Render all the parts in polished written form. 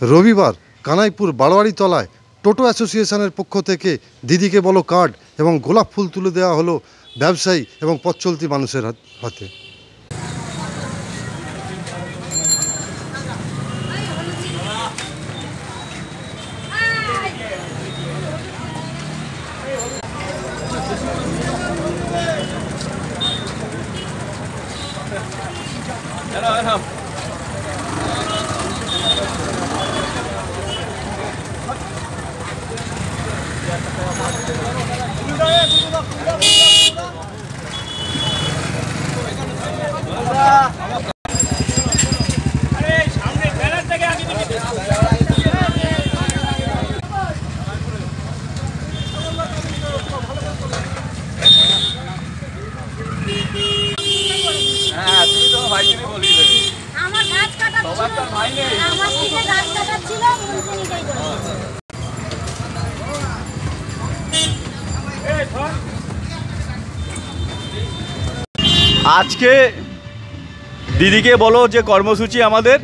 রবিবার কানাইপুর বারোয়ারিতলায় টোটো অ্যাসোসিয়েশনের পক্ষ থেকে দিদিকে বলো কার্ড এবং গোলাপ ফুল তুলে দেওয়া হলো ব্যবসায়ী এবং পথ চলতি মানুষের হাতে। আজকে দিদিকে বলো যে কর্মসূচি আমাদের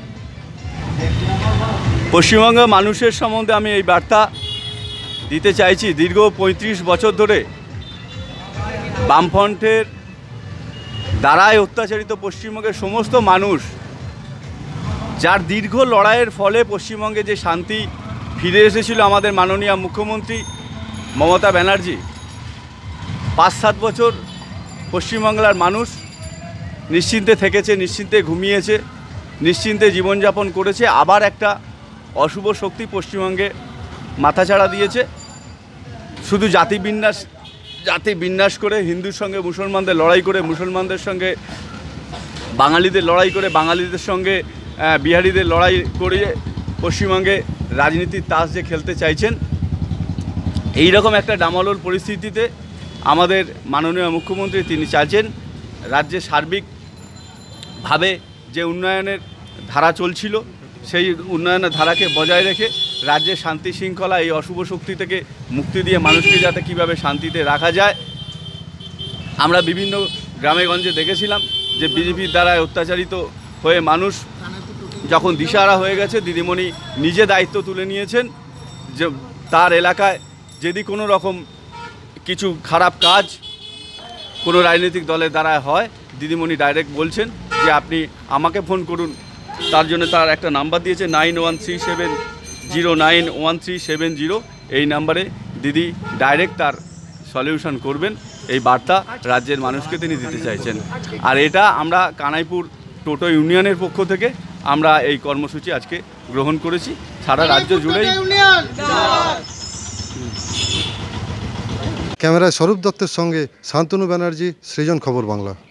পশ্চিমবঙ্গের মানুষের সম্বন্ধে আমি এই বার্তা দিতে চাইছি। দীর্ঘ ৩৫ বছর ধরে বামফ্রন্টের দ্বারায় অত্যাচারিত পশ্চিমবঙ্গের সমস্ত মানুষ, যার দীর্ঘ লড়াইয়ের ফলে পশ্চিমবঙ্গে যে শান্তি ফিরে এসেছিল আমাদের মাননীয় মুখ্যমন্ত্রী মমতা ব্যানার্জি, ৫-৭ বছর পশ্চিমবাংলার মানুষ নিশ্চিন্তে থেকেছে, নিশ্চিন্তে ঘুমিয়েছে, নিশ্চিন্তে জীবনযাপন করেছে। আবার একটা অশুভ শক্তি পশ্চিমবঙ্গে মাথাচাড়া দিয়েছে। শুধু জাতি বিন্যাস করে, হিন্দুর সঙ্গে মুসলমানদের লড়াই করে, মুসলমানদের সঙ্গে বাঙালিদের লড়াই করে, বাঙালিদের সঙ্গে বিহারিদের লড়াই করে পশ্চিমবঙ্গে রাজনীতির তাস যে খেলতে চাইছেন, এই রকম একটা ডামালোল পরিস্থিতিতে আমাদের মাননীয় মুখ্যমন্ত্রী তিনি চাইছেন রাজ্যে সার্বিকভাবে যে উন্নয়নের ধারা চলছিল সেই উন্নয়নের ধারাকে বজায় রেখে রাজ্যের শান্তি শৃঙ্খলা এই অশুভ শক্তি থেকে মুক্তি দিয়ে মানুষকে যাতে কীভাবে শান্তিতে রাখা যায়। আমরা বিভিন্ন গ্রামেগঞ্জে দেখেছিলাম যে বিজেপির দ্বারা অত্যাচারিত হয়ে মানুষ যখন দিশাহারা হয়ে গেছে, দিদিমণি নিজে দায়িত্ব তুলে নিয়েছেন যে তার এলাকায় যদি কোনো রকম কিছু খারাপ কাজ কোনো রাজনৈতিক দলের দ্বারা হয়, দিদিমণি ডাইরেক্ট বলছেন যে আপনি আমাকে ফোন করুন। তার জন্য তার একটা নাম্বার দিয়েছে 9137091370। এই নাম্বারে দিদি ডাইরেক্ট তার সলিউশন করবেন, এই বার্তা রাজ্যের মানুষকে তিনি দিতে চাইছেন। আর এটা আমরা কানাইপুর টোটো ইউনিয়নের পক্ষ থেকে আমরা এই কর্মসূচি আজকে গ্রহণ করেছি সারা রাজ্য জুড়েই। ক্যামেরায় স্বরূপ দত্তের সঙ্গে শান্তনু ব্যানার্জি, সৃজন, খবর বাংলা।